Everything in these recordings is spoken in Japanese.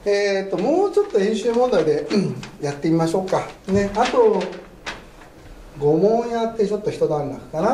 もうちょっと演習問題でやってみましょうか。ね、あと5問やってちょっと一段落かな。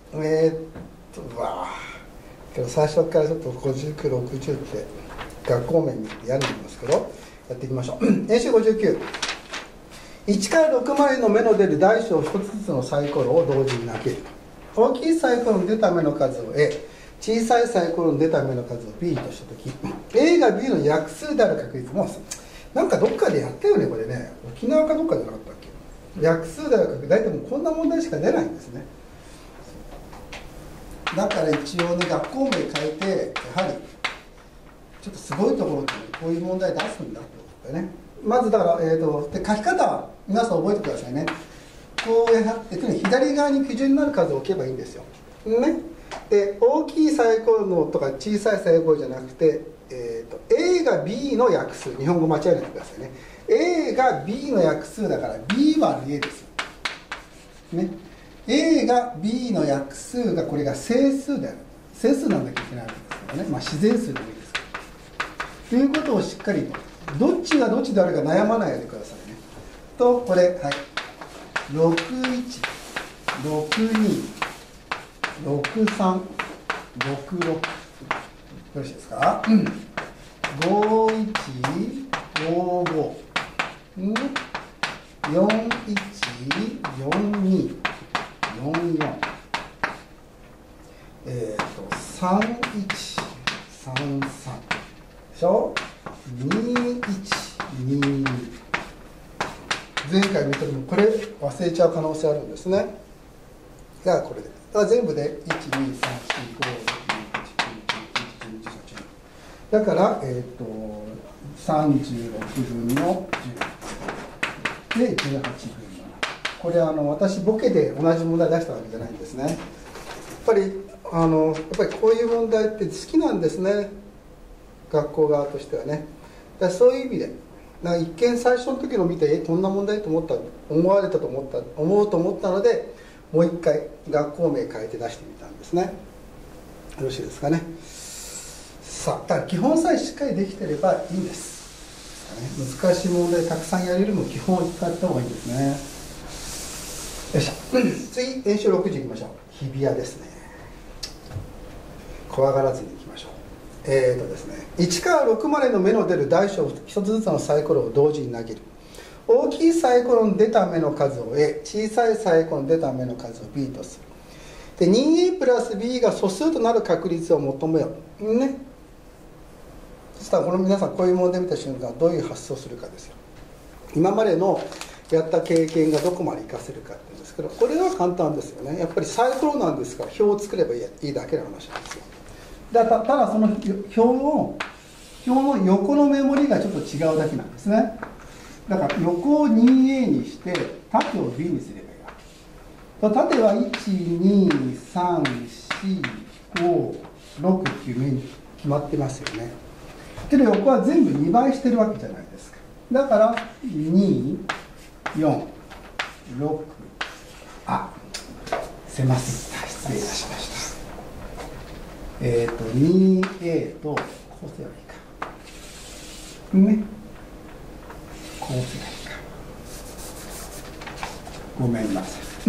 けど最初からちょっと59、60って学校面にやるんですけど、やっていきましょう。演習59。1から6までの目の出る大小1つずつのサイコロを同時に投げる。大きいサイコロの出た目の数を A、小さいサイコロの出た目の数を B としたとき、A が B の約数である確率も、なんかどっかでやったよね、これね。沖縄かどっかじゃなかったっけ。約数である確率、大体もうこんな問題しか出ないんですね。だから一応ね、学校名変えて、やはりちょっとすごいところってこういう問題出すんだってことだよね。まずだから、で書き方は皆さん覚えてくださいね。こうやって左側に基準になる数を置けばいいんですよ。ね。で大きいサイコロのとか小さいサイコロじゃなくて、A が B の約数、日本語間違えないでくださいね。A が B の約数だから B 割る A ですよ。ね。A が B の約数がこれが整数である。整数なんだけいけないわけですからね。まあ自然数でもいいですけど。ということをしっかりと、どっちがどっちであるか悩まないでくださいね。と、これ、はい。61、62、63、66。よろしいですか？うん。51、55、41、42、44、31、33でしょ。21、22。前回見た時もこれ忘れちゃう可能性あるんですね。じゃあこれで。全部で1、2、3、4、5、6、7、8、9、10、11、12、13、14。だから、36分の10で18分の7。これ私ボケで同じ問題出したわけじゃないんですね。やっぱりこういう問題って好きなんですね、学校側としてはね。だからそういう意味で一見最初の時の見てこんな問題と思うと思ったので、もう一回学校名変えて出してみたんですね。よろしいですかね。さあ、だから基本さえしっかりできてればいいんです。難しい問題たくさんやれるの基本を使った方がいいんですね。よいしょ。次、演習6時いきましょう。日比谷ですね。怖がらずにいきましょう。ですね、1から6までの目の出る大小1つずつのサイコロを同時に投げる。大きいサイコロの出た目の数を A、小さいサイコロの出た目の数を B とする。で 2A プラス B が素数となる確率を求めよう。ね。そしたらこの皆さんこういう問題見た瞬間どういう発想するかですよ。今までのやった経験がどこまで活かせるかっていうんですけど、これは簡単ですよね。やっぱりサイコロなんですから表を作ればいいだけの話なんですよ。ただその表の横のメモリがちょっと違うだけなんですね。だから横を 2A にして縦を B にすればいいわ。縦は1、2、3、4、5、6っていう目に決まってますよね。けど横は全部2倍してるわけじゃないですか。だから2、4、6、すいません、失礼いたしました。2A とこうすればいいかね、こうすればいいか、ごめんなさい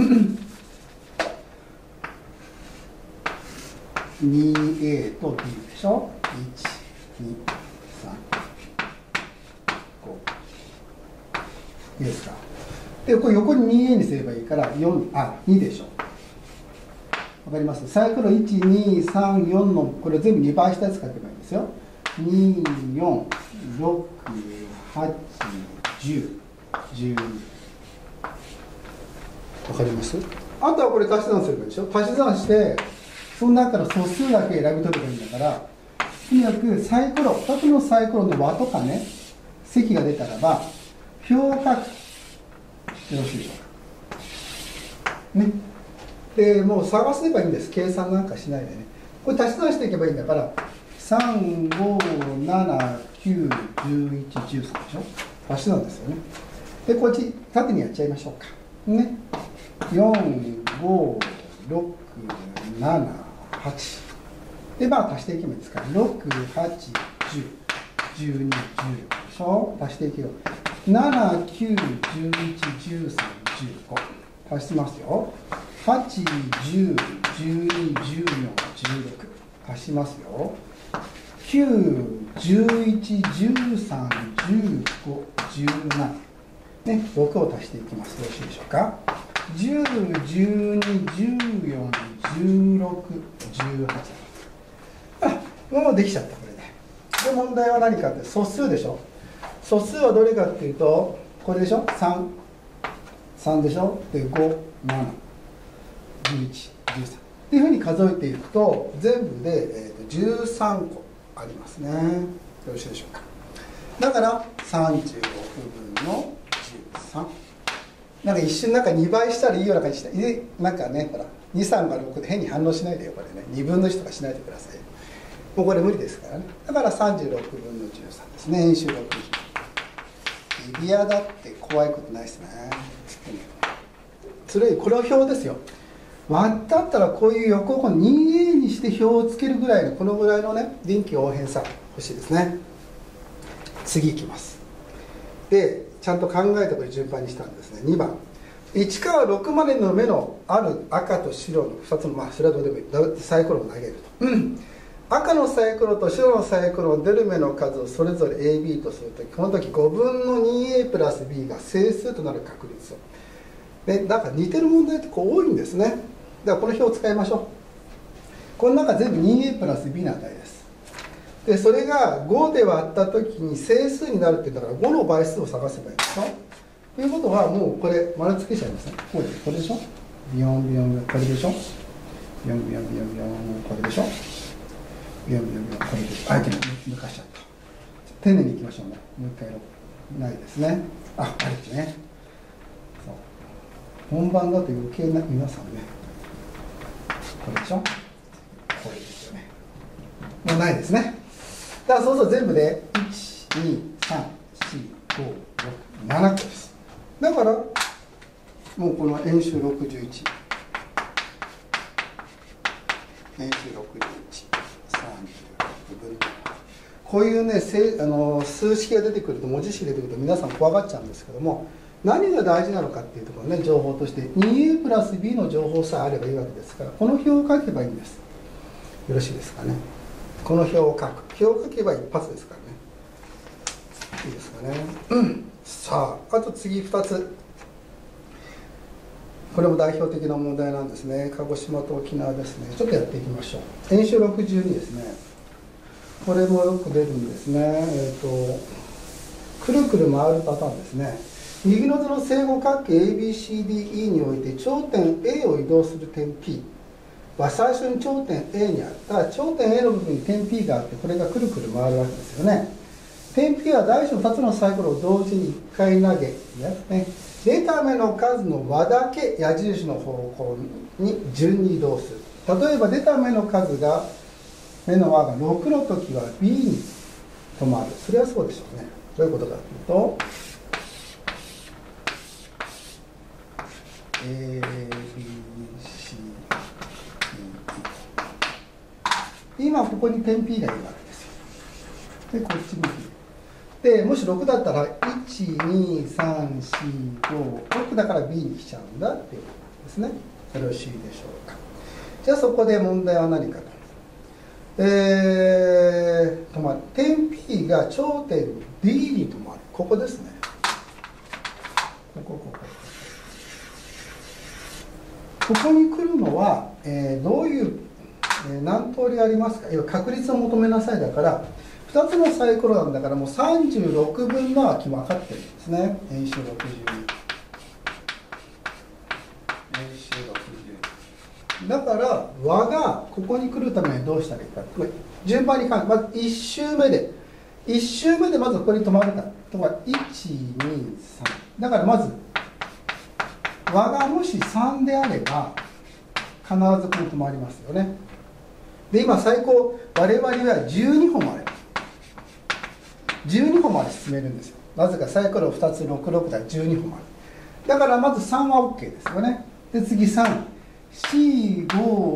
2A と B でしょ。1、2、3、5いいですか。でこれ横に 2A にすればいいから2でしょ。わかります？サイコロ1、2、3、4のこれ全部2倍したやつ書けばいいんですよ。2、4、6、8、10、12。わかります？あとはこれ足し算すればいいでしょ。足し算してその中から素数だけ選び取ればいいんだから、とにかくサイコロ2つのサイコロの和とかね、積が出たらば表を書く。よろしいでしょうかね。でもう探せばいいんです。計算なんかしないでね。これ足し算していけばいいんだから、3、5、7、9、11、13でしょ。足し算ですよね。でこっち縦にやっちゃいましょうかね。4、5、6、7、8で足していけばいいですから、6、8、10、 12、14でしょ。足していけよ。7、9、11、13、15。足しますよ。8、10、12、14、16。足しますよ。9、11、13、15、17。ね、6を足していきます。よろしいでしょうか。10、12、14、16、18。もうできちゃった、これね。で、問題は何かって素数でしょ。素数はどれかっていうと、これでしょ。3。3でしょ。で、5、7、11、13。っていうふうに数えていくと、全部で、13個ありますね。よろしいでしょうか。だから、36分の13。なんか一瞬なんか2倍したらいいような感じした。なんかね、ほら、2、3が6で変に反応しないでよ、これね。2分の1とかしないでください。もうこれ無理ですからね。だから36分の13ですね。円周6比。指輪だって怖いことないですね。それこれは表ですよ。割ったったらこういう横を 2A にして表をつけるぐらいのこのぐらいのね臨機応変さ欲しいですね。次いきます。でちゃんと考えてこれ順番にしたんですね。2番1から6までの目のある赤と白の2つのまあそれはどうでもいいサイコロを投げると、赤のサイコロと白のサイコロの出る目の数をそれぞれ AB とするときこの時5分の 2A プラス B が整数となる確率をでなんか似てる問題ってこう多いんですね。だからこの表を使いましょう。この中全部 2A プラス B の値です。でそれが5で割った時に整数になるって言ったから5の倍数を探せばいいでしょ。ということはもうこれ丸つけちゃいますね。これでしょ。ビヨンビヨンこれでしょ。ビヨンビヨンビヨンビヨンこれでしょ。ビヨンビヨンビヨンこれでしょ。相手に抜かしちゃった。丁寧にいきましょうね。もう一回やろう。ないですね。あれですね。そう本番だと余計な皆さんね。これでしょ。これですよね。もうないですね。だからそうすると全部で1、2、3、4、5、6、7個です。だからもうこの円周61、円周61、36分のこういうね数式が出てくると文字式が出てくると皆さん怖がっちゃうんですけども何が大事なのかっていうところね情報として 2A プラス B の情報さえあればいいわけですからこの表を書けばいいんです。よろしいですかね。この表を書く表を書けば一発ですからね。いいですかね。さああと次2つこれも代表的な問題なんですね。鹿児島と沖縄ですね。ちょっとやっていきましょう。円周62ですね。これもよく出るんですね。くるくる回るパターンですね。右の図の正五角形 ABCDE において頂点 A を移動する点 P は最初に頂点 A にあった頂点 A の部分に点 P があってこれがくるくる回るわけですよね。点 P は大小2つのサイコロを同時に1回投げ出た目の数の和だけ矢印の方向に順に移動する。例えば出た目の数が目の和が6の時は B に止まる。それはそうでしょうね。どういうことかというと A、B、C、D、E 今ここに点 P がいるわけですよ。でこっち向きでもし6だったら1、2、3、4、5、6だから B に来ちゃうんだっていうことですね。よろしいでしょうか。じゃあそこで問題は何かと。止まる。点 P が頂点 D に止まる。ここですね。ここに来るのは、どういう、何通りありますか。要は確率を求めなさいだから2つのサイコロなんだからもう36分の空き分かってるんですね。円周62。円周62。だから和がここに来るためにはどうしたらいいか。順番に考えまず1周目でまずここに止まるか。とか1、2、3。だからまず和がもし3であれば必ずここに止まりますよね。で今最高我々は12本あれば12本まで進めるんですよ。なぜかサイコロ2つ66だ12本までだからまず3は OK ですよね。で次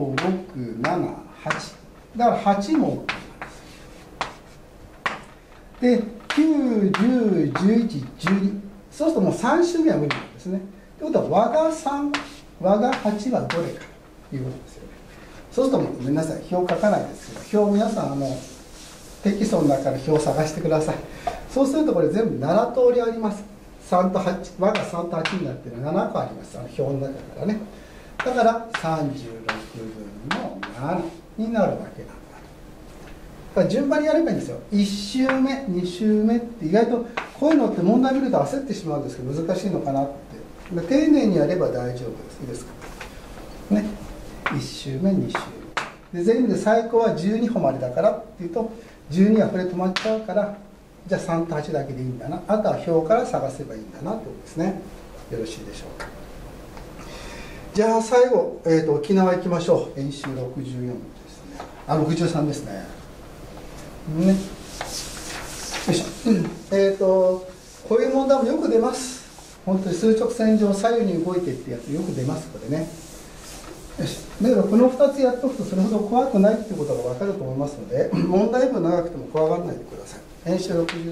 3、4、5、6、7、8だから8も OK なんです。 で9、10、11、12、そうするともう3周目は無理なんですね。ということは和が3、和が8はどれかということですよね。そうするともうごめんなさい、表書かないですけど、表皆さんテキストの中から表を探してください。そうするとこれ全部7通りあります。3と8、和が3と8になってるのが7個あります、表の中からね。だから36分の7になるわけなんだ。だから順番にやればいいんですよ。1周目、2周目って意外とこういうのって問題見ると焦ってしまうんですけど難しいのかなって。丁寧にやれば大丈夫です。いいですかね。1周目、2周目で全部で最高は12歩までだからっていうと12はこれ止まっちゃうから、じゃあ3と8だけでいいんだな、あとは表から探せばいいんだなってことですね。よろしいでしょうか。じゃあ最後、沖縄行きましょう。演習64ですね。63ですね。ね。よいしょ。こういう問題もよく出ます。本当に数直線上左右に動いてってやつよく出ます、これね。よし。だからこの2つやっとくとそれほど怖くないっていうことが分かると思いますので、問題文長くても怖がらないでください。演習63。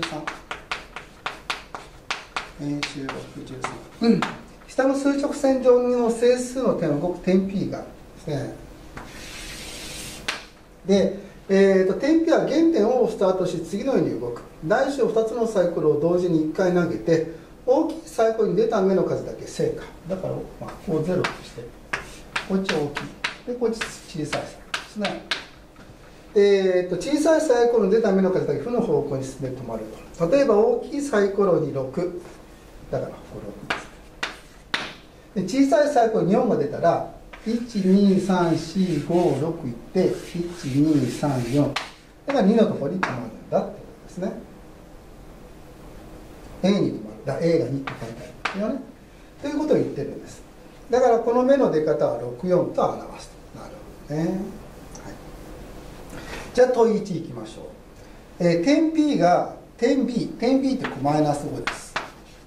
演習63。下の数直線上の整数の点を動く点 P がですね。で、点 P は原点をスタートし次のように動く。大小2つのサイコロを同時に1回投げて、大きいサイコロに出た目の数だけ正か。だから、こう0として、こっち大きい。で、こっち小さいサイコロですね。小さいサイコロに出た目の数だけ負の方向に進んで止まると。例えば大きいサイコロに6。だから、ここ6です。で小さいサイコロに4が出たら、1、2、3、4、5、6いって、1、2、3、4。だから2のところに止まるんだってことですね。A に止まる。だ A が2って書いてあるんですよね。ということを言ってるんです。だからこの目の出方は64と表すと。なるほどね。はい、じゃあ問い1いきましょう。点 P が点 B。点 B ってマイナス5です。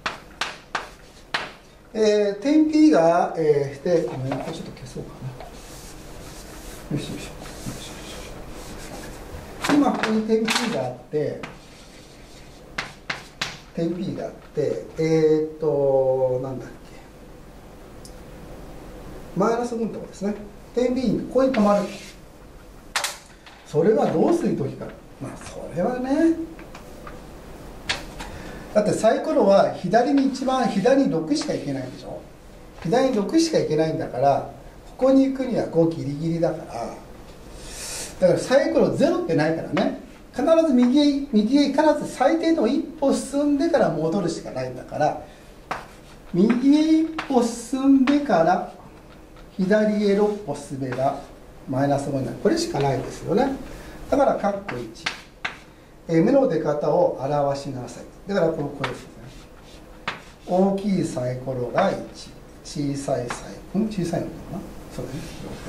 点 P が、ごめんなさい、ちょっと消そうかな。よしよし。今ここに点 P があって、点 P があって、なんだっけ、マイナス5のところですね。点 B にここに止まる。それはどうするときか。まあそれはね、だってサイコロは左に一番左に6しか行けないでしょ。左に6しか行けないんだから、ここに行くには5ギリギリだから、だからサイコロ0ってないからね、必ず右へ必ず最低でも一歩進んでから戻るしかないんだから、右へ一歩進んでから左へ6歩進めばマイナス5になる。これしかないですよね。だから括弧1、目の出方を表しなさい。だからこれですね。大きいサイコロが1、小さいサイコロ、小さいのかな、そうだね、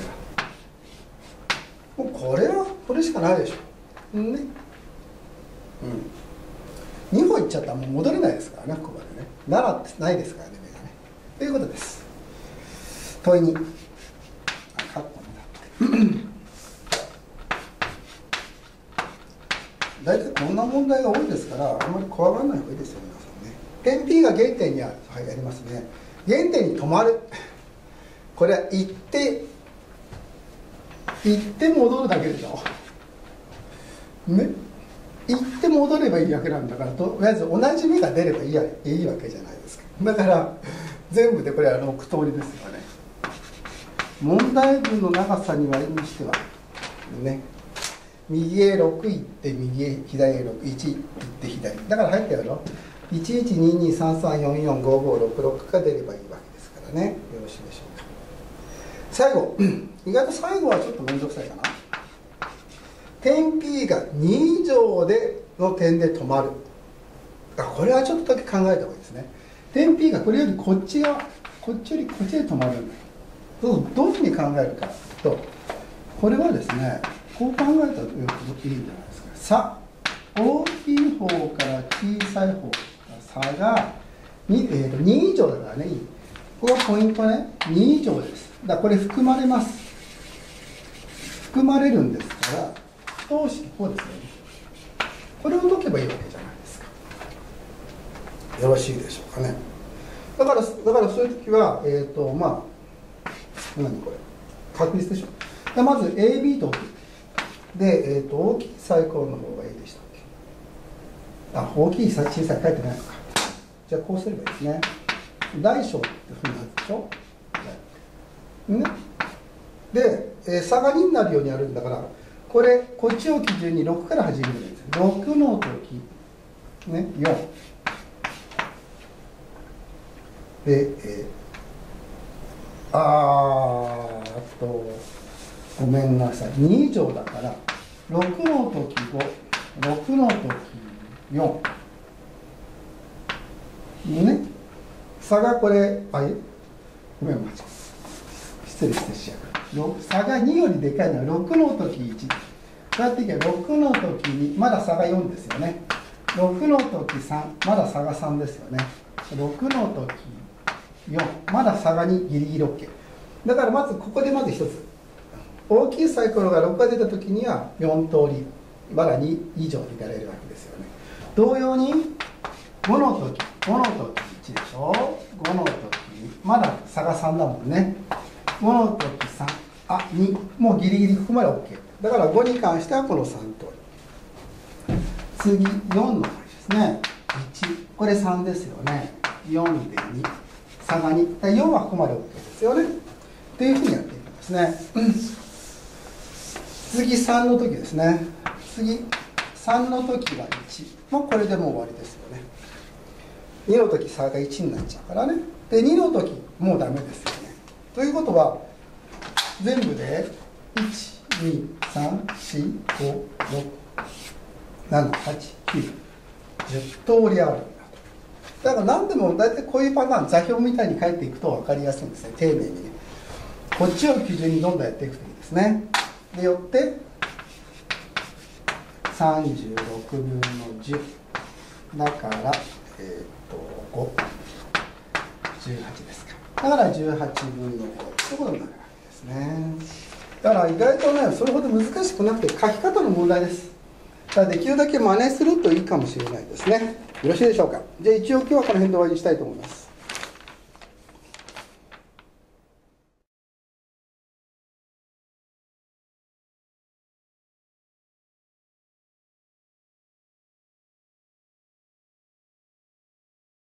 もうこれはこれしかないでしょ。ね。2歩いっちゃったらもう戻れないですからね、ここまでね。7ってないですからね、目がね。ということです。問い2。カッコになって。大体こんな問題が多いですから、あんまり怖がらない方がいいですよ、皆さんね。点 P が原点にある。はい、やりますね。原点に止まる。これは行って戻るだけでしょ。ね。行って戻ればいいわけなんだから、とりあえず同じ目が出ればいいわけじゃないですか。だから全部でこれは6通りですよね。問題文の長さに割にしてはね、右へ6行って右へ左へ6、1行って左だから入ったよろ。112233445566が出ればいいわけですからね。よろしいでしょうか。最後、意外と最後はちょっと面倒くさいかな。点 P が2以上での点で止まる。これはちょっとだけ考えた方がいいですね。点 P がこれよりこっち側、こっちよりこっちで止まるんだ。どういうふうに考えるかというと、これはですね、こう考えたらいいんじゃないですか。差、大きい方から小さい方の差が 2以上だからね。ここがポイントね。2以上です。だからこれ含まれます。含まれるんですから、等式こうですよね。 これを解けばいいわけじゃないですか。よろしいでしょうかね。だからそういう時はまあ何これ確率でしょ。でまず AB と置く。で、大きいサイコロの方がいいでしたっけ。あ、大きい小さい書いてないのか。じゃあこうすればいいですね。大小ってふうになるでしょ。ね、で、差が2になるようにやるんだから、こっちを基準に6から始めるんです。6の時、ね、4で、ごめんなさい、2以上だから6の時5、6の時4ね、差がこれごめん間違え失礼しちゃう。差が2よりでかいのは6の時1。こうやっていけば6の時2、まだ差が4ですよね。6の時3、まだ差が3ですよね。6の時4、まだ差が2、ギリギリ OK。だからまずここでまず一つ、大きいサイコロが6が出た時には4通り、まだ2以上になれるわけですよね。同様に5の時1でしょ。5の時まだ差が3だもんね。5の時3、2、もうギリギリここまで OK。だから5に関してはこの3通り。次、4の場合ですね。1、これ3ですよね。4で2、差が2。4はここまで OK ですよね。っていうふうにやっていくんですね。次、3の時ですね。次、3の時は1。もうこれでもう終わりですよね。2の時差が1になっちゃうからね。で、2の時もうダメですよね。ということは、全部で1、2、3、4、5、6、7、8、9、10通りあるんだと。だから何でも大体こういうパターン、座標みたいに書いていくと分かりやすいんですね、丁寧にね。こっちを基準にどんどんやっていくといいですね。で、よって36分の10だから5、18ですか。だから18分の5ということになるわけですね。だから意外とね、それほど難しくなくて書き方の問題です。だからできるだけ真似するといいかもしれないですね。よろしいでしょうか。じゃあ一応今日はこの辺で終わりにしたいと思います。